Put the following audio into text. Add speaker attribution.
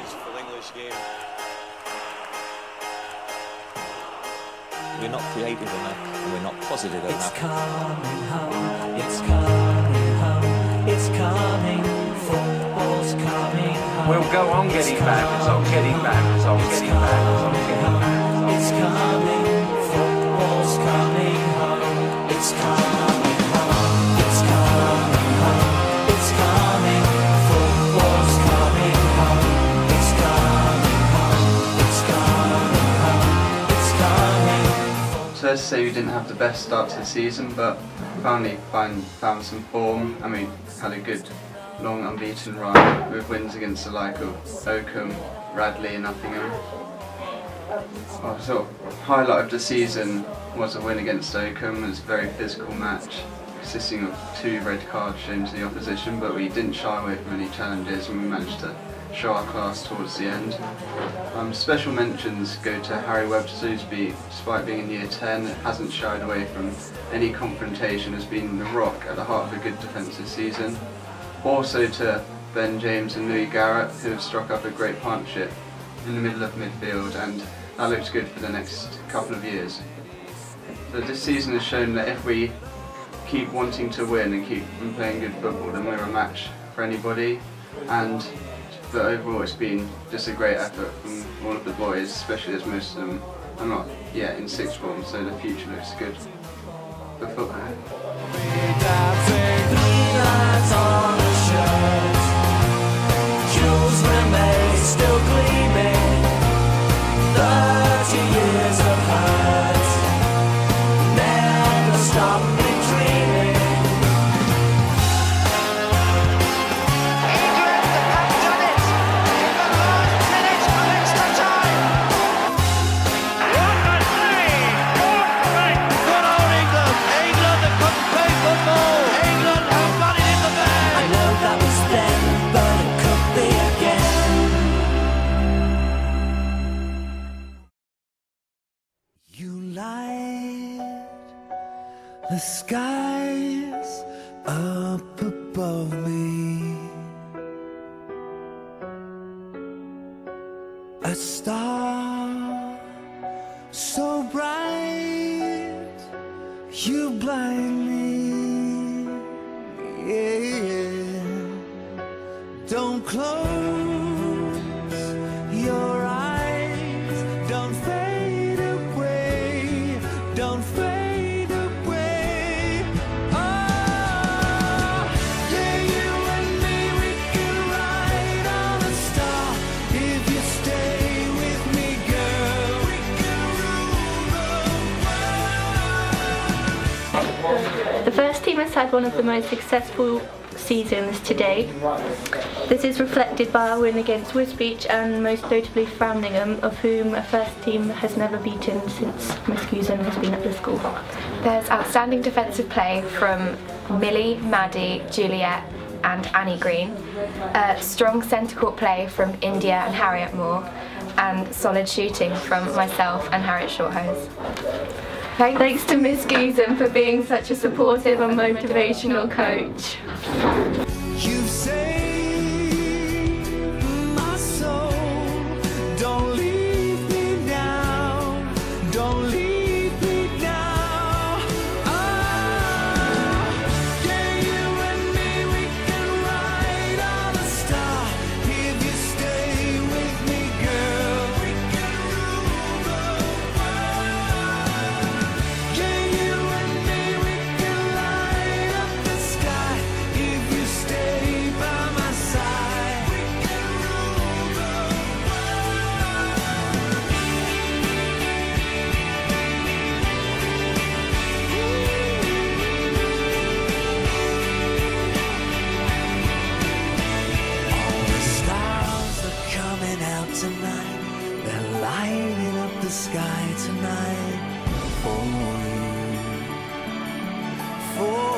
Speaker 1: beautiful English game.
Speaker 2: We're not creative enough, and we're not positive enough.
Speaker 3: It's coming home, it's coming home, it's coming, football's coming home.
Speaker 4: We'll go on getting bad results, getting bad results, getting bad results, getting bad results.
Speaker 3: It's coming, football's coming home, it's coming home, it's coming home, it's coming, football's coming home, it's coming home, it's coming home, it's coming.
Speaker 5: So let's say we didn't have the best start to the season, but finally found some form, and we had a good long unbeaten run with wins against the like of Oakham, Radley and Uppingham. Our sort of highlight of the season was a win against Oakham. It was a very physical match consisting of 2 red cards shown to the opposition, but we didn't shy away from any challenges and we managed to show our class towards the end. Special mentions go to Harry Webster, who's despite being in year 10, hasn't shied away from any confrontation, has been the rock at the heart of a good defensive season. Also to Ben James and Louis Garrett, who have struck up a great partnership in the middle of midfield, and that looks good for the next couple of years. So this season has shown that if we keep wanting to win and keep playing good football, then we're a match for anybody, and that overall it's been just a great effort from all of the boys, especially as most of them are not yet in sixth form, so the future looks good for football.
Speaker 3: Still gleaming, 30 years of hurt, never stop me dreaming.
Speaker 6: England have done it in the last minute of extra time. What a save! Good old England! England that couldn't play football! England have got it in the bag!
Speaker 3: I know that was then, but it could be again. You light the skies up above me, a star so bright you blind me. Yeah. Don't close your eyes, don't fade away, don't fade away. Oh, yeah, you and me, we can ride on a star. If you stay with me, girl, we can rule the world.
Speaker 7: The first team has had one of the most successful seasons to date. This is reflected by our win against Wisbech and most notably Framlingham, of whom a first team has never beaten since Miss Gusen has been at the school.
Speaker 8: There's outstanding defensive play from Millie, Maddie, Juliet and Annie Green, strong centre court play from India and Harriet Moore, and solid shooting from myself and Harriet Shorthose.
Speaker 7: Thanks to Miss Gusen for being such a supportive and motivational coach.
Speaker 3: You've saved my soul. Don't leave me now. Don't leave me now. Oh, yeah, you and me, we can ride on a star. If you stay with me, girl, we can rule the world. Yeah, you and me, we can light up the sky. If you stay by my side, we can rule the world. All the stars are coming out tonight. They're lighting up the sky tonight for you. For